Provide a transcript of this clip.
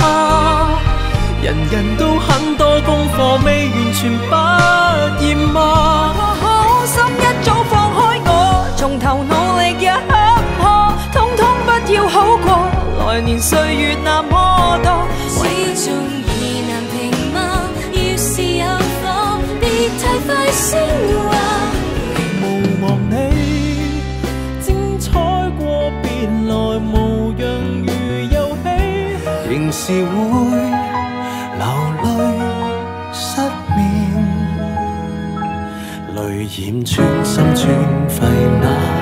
嗎？人人都很多功課未完全不厭嗎？ 可心一早放開我，從頭努力也坎坷，通通不要好過，來年歲月那麼多， 始終意難平嗎？要是有火，別太快升華。 無望你精彩過別來，無恙如遊戲，仍是會流淚失眠，淚染穿心穿肺那。